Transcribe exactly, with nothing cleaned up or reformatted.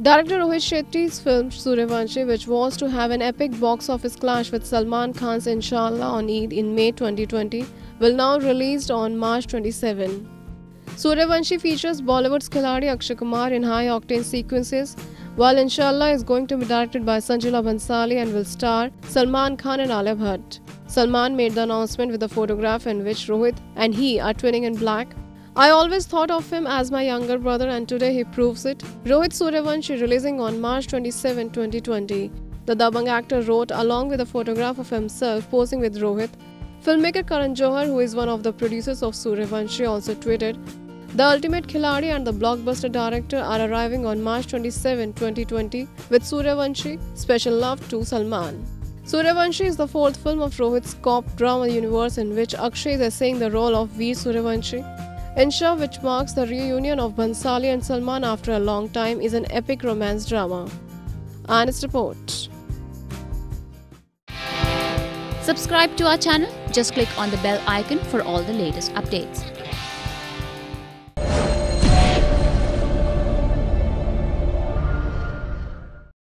Director Rohit Shetty's film Sooryavanshi, which was to have an epic box office clash with Salman Khan's Inshallah on Eid in May twenty twenty, will now released on March twenty-seventh. Sooryavanshi features Bollywood's khiladi Akshay Kumar in high-octane sequences, while Inshallah is going to be directed by Sanjay Leela Bhansali and will star Salman Khan and Alia Bhatt. Salman made the announcement with a photograph in which Rohit and he are twinning in black. I always thought of him as my younger brother and today he proves it. Rohit Sooryavanshi releasing on March twenty-seventh, twenty twenty. The Dabang actor wrote along with a photograph of himself posing with Rohit. Filmmaker Karan Johar, who is one of the producers of Sooryavanshi, also tweeted, "The ultimate khiladi and the blockbuster director are arriving on March twenty-seventh, twenty twenty with Sooryavanshi. Special love to Salman." Sooryavanshi is the fourth film of Rohit's cop drama universe in which Akshay is essaying the role of Veer Sooryavanshi. Insha, which marks the reunion of Bhansali and Salman after a long time, is an epic romance drama. Honest report. Subscribe to our channel. Just click on the bell icon for all the latest updates.